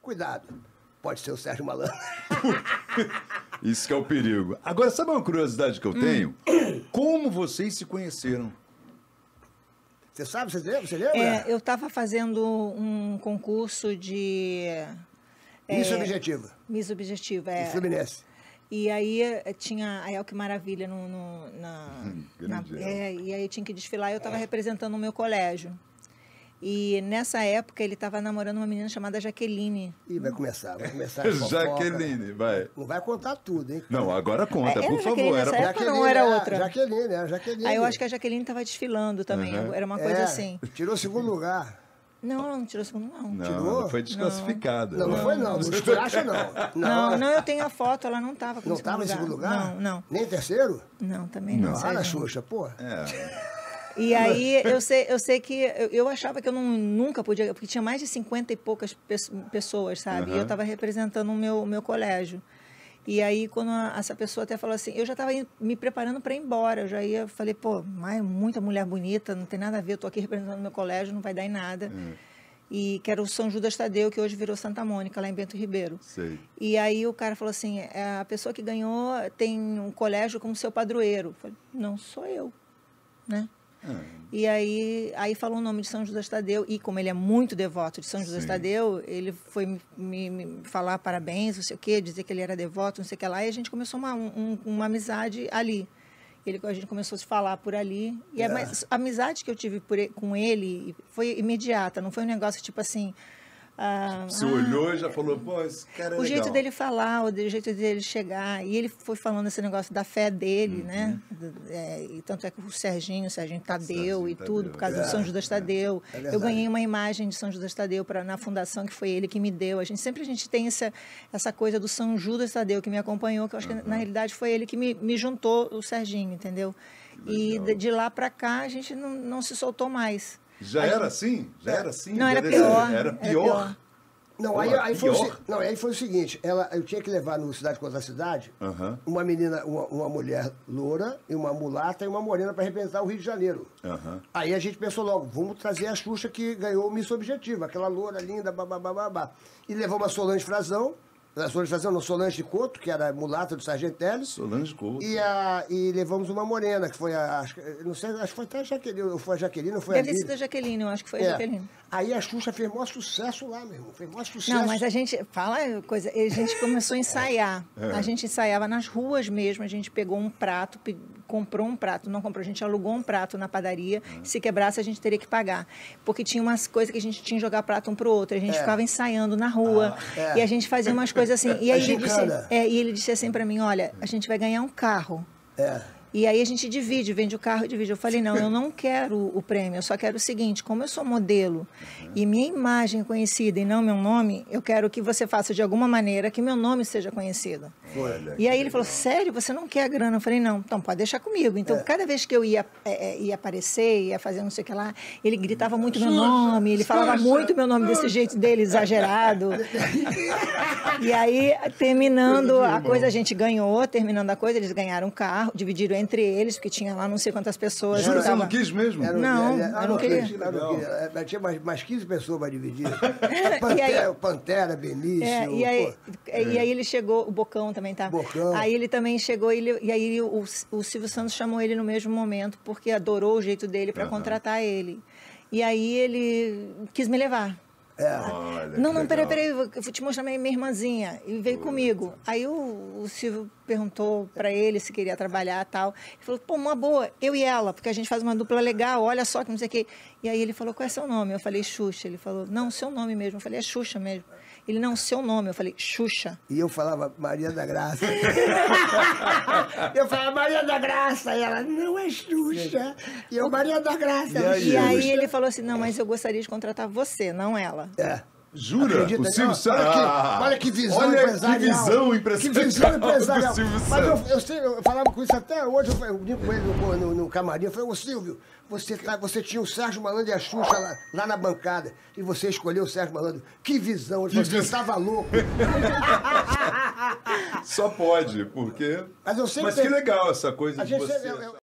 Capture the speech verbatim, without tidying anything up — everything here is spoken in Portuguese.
cuidado. Pode ser o Sérgio Malandro. Isso que é o perigo. Agora, sabe uma curiosidade que eu tenho? Hum. Como vocês se conheceram? Você sabe? Você lembra? Você lembra? É, eu estava fazendo um concurso de... Miss é, Objetiva. Miss Objetiva, é. Em Fluminense. E aí tinha a El Que Maravilha no, no, na, Hum, na grande é, e aí tinha que desfilar e eu estava representando o meu colégio. E nessa época ele estava namorando uma menina chamada Jaqueline. Ih, vai começar, vai começar a fofoca. Jaqueline, vai. Não vai contar tudo, hein? Não, agora conta, É, por era favor. Jaqueline Era nessa pra... época ou não era outra? Jaqueline, era Jaqueline. Aí eu acho que a Jaqueline estava desfilando também, Uhum. era uma coisa É, assim. Tirou segundo lugar. Não, ela não tirou segundo, não. Não, Tirou? ela foi desclassificada. Não, não foi não. Não esculacha, não. Não, não, eu tenho a foto, ela não estava com Não segundo estava em lugar. segundo lugar? Não, não. Nem terceiro? Não, também não. Não. Ah, na Sérgio. Xuxa, pô. É. E aí eu sei, eu sei que eu, eu achava que eu não, nunca podia, porque tinha mais de cinquenta e poucas pe pessoas, sabe? Uhum. E eu estava representando o meu, meu colégio. E aí, quando a, essa pessoa até falou assim, eu já estava me preparando para ir embora. Eu já ia, falei, pô, mas muita mulher bonita, não tem nada a ver, eu estou aqui representando meu colégio, não vai dar em nada. Uhum. E que era o São Judas Tadeu, que hoje virou Santa Mônica, lá em Bento Ribeiro. Sei. E aí o cara falou assim, a pessoa que ganhou tem um colégio como seu padroeiro. Eu falei, não, sou eu, né? Ah. E aí, aí falou o nome de São Judas Tadeu, e como ele é muito devoto de São Judas Sim. Tadeu, ele foi me, me, me falar parabéns, não sei o quê, dizer que ele era devoto, não sei o que lá, e a gente começou uma, um, uma amizade ali. Ele, a gente começou a se falar por ali, e É. a, mas a amizade que eu tive por, com ele foi imediata, não foi um negócio tipo assim... Ah, Você ah, olhou e já falou, pô, esse cara é o jeito legal. dele falar, o jeito dele chegar, e ele foi falando esse negócio da fé dele, Uhum. né? É, e tanto é que o Serginho, o Serginho Tadeu Serginho e Tadeu, tudo, por causa é, do São Judas Tadeu. é eu verdade. ganhei uma imagem de São Judas Tadeu pra, na fundação, que foi ele que me deu. A gente sempre a gente tem essa, essa coisa do São Judas Tadeu que me acompanhou, que eu acho Uhum. que na realidade foi ele que me, me juntou, o Serginho, entendeu? E de, de lá para cá a gente não, não se soltou mais. Já A era gente- assim? Já era assim? Não, Já era desse- pior. Era pior? Não, Pô, aí, aí, foi o, pior? se- não, aí foi o seguinte, ela, eu tinha que levar no Cidade contra a Cidade Aham. uma menina, uma, uma mulher loura, e uma mulata e uma morena para representar o Rio de Janeiro. Aham. Aí a gente pensou logo, vamos trazer a Xuxa que ganhou o Miss Objetivo, aquela loura linda, babá. E levamos a Solange Frazão, a Solange Frazão, não, Solange Couto, que era mulata do Sargento Teles. Solange Couto. E, a, e levamos uma morena, que foi a. Acho, que- não sei, acho que foi até a Jaqueline, ou foi a Jaqueline, ou foi Deve a ter Lídia. sido a Jaqueline, eu acho que foi É. a Jaqueline. Aí a Xuxa fez maior sucesso lá, meu irmão. Fez maior sucesso. Não, mas a gente, fala coisa, a gente começou a ensaiar. É. A gente ensaiava nas ruas mesmo, a gente pegou um prato, pe- comprou um prato, não comprou, a gente alugou um prato na padaria, Uhum. se quebrasse a gente teria que pagar. Porque tinha umas coisas que a gente tinha que jogar prato um pro outro, a gente É. ficava ensaiando na rua, é. e a gente fazia umas coisas assim. E A aí ele disse, gincana. é, e ele disse assim para mim, olha, a gente vai ganhar um carro. É. E aí a gente divide, vende o carro e divide. Eu falei, não, eu não quero o prêmio, eu só quero o seguinte, como eu sou modelo e minha imagem é conhecida e não meu nome, eu quero que você faça de alguma maneira que meu nome seja conhecido. Olha E que aí ele falou, legal. sério, você não quer a grana? Eu falei, não, então pode deixar comigo. Então, cada vez que eu ia, é, é, ia aparecer, ia fazer não sei o que lá, ele gritava muito meu nome, ele falava muito meu nome desse jeito dele, exagerado. E aí, terminando a coisa, a gente ganhou, terminando a coisa, eles ganharam um carro, dividiram entre eles, porque tinha lá não sei quantas pessoas. Jura que que você não tava- quis mesmo? Era- Não, era- eu ah, não queria. quis, eu não queria. É, tinha mais, mais quinze pessoas para dividir. E Pantera, aí- Pantera, Benício. É, e, aí, pô. e aí ele chegou, o Bocão também tá. Bocão. Aí ele também chegou, ele, e aí o, o Silvio Santos chamou ele no mesmo momento, porque adorou o jeito dele para Aham. contratar ele. E aí ele quis me levar. É. Olha, Não, que não, peraí, legal. peraí, eu vou te mostrar minha minha irmãzinha. Ele veio comigo. Aí o, o Silvio perguntou para ele se queria trabalhar e tal. Ele falou, pô, uma boa, eu e ela, porque a gente faz uma dupla legal, olha só que não sei o quê. E aí ele falou, qual é seu nome? Eu falei, Xuxa. Ele falou, não, seu nome mesmo. Eu falei, é Xuxa mesmo. Ele, não, seu nome. Eu falei, Xuxa. E eu falava Maria da Graça. eu falava Maria da Graça. E ela, não é Xuxa. E eu, Maria da Graça. E aí? E aí ele falou assim, não, mas eu gostaria de contratar você, não ela. É. Jura? Acredita? O Silvio Não, Santos. olha, que, Ah, olha que visão olha empresarial. que visão Que empresarial. visão empresarial. do Silvio Mas eu, Santos. eu, sei, eu falava com isso até hoje. Eu, eu digo com ele no, no, no camarim. Eu falei, ô Silvio, você, tá, você tinha o Sérgio Malandro e a Xuxa lá, lá na bancada. E você escolheu o Sérgio Malandro. Que visão. Ele falou, você estava louco. Só pode, porque... Mas eu sempre... Mas que legal essa coisa A de gente você... sempre- eu- eu-